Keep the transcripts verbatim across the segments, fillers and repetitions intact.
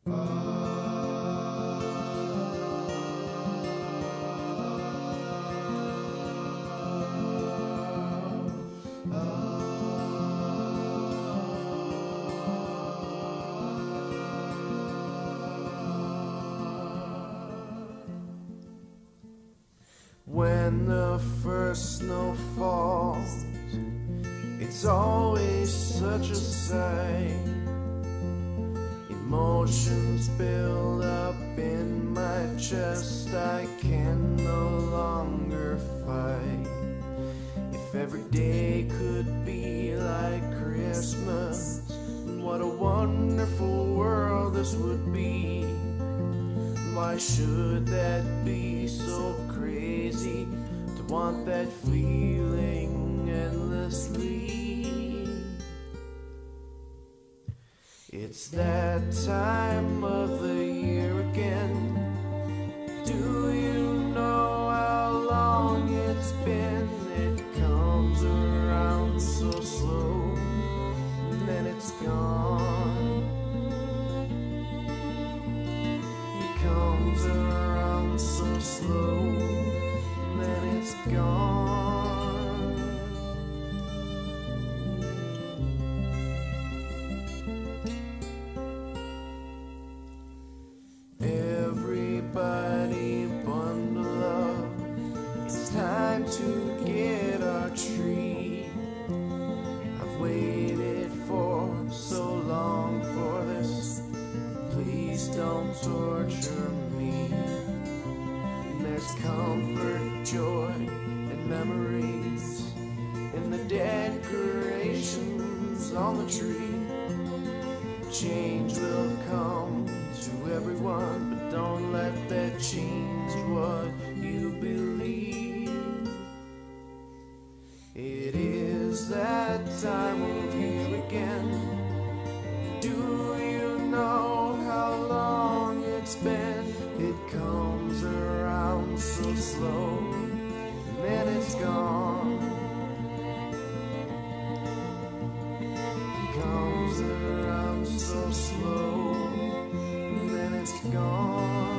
When the first snow falls, it's always such a sight. Emotions build up in my chest, I can no longer fight. If every day could be like Christmas, what a wonderful world this would be. Why should that be so crazy to want that feeling endlessly? It's that time of the year again. Do you know how long it's been? It comes around so slow, and then it's gone. It comes around so slow, and then it's gone. Everybody bundle up, it's time to get our tree. I've waited for so long for this, please don't torture me. There's comfort, joy, and memories in the decorations on the tree. Change will come to everyone, but don't let that change what you believe. It is that time of year again. Do you know how long it's been? It comes around so slow, and then it's gone. It comes around so slow, and then it's gone.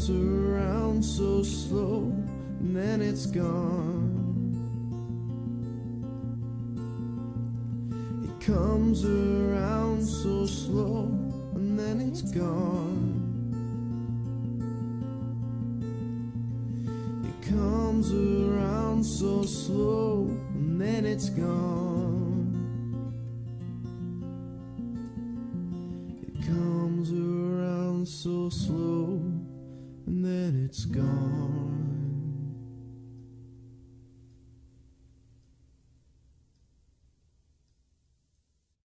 comes around so slow, and then it's gone. It comes around so slow, and then it's gone. It comes around so slow, and then it's gone. It comes around so slow, and then it's gone.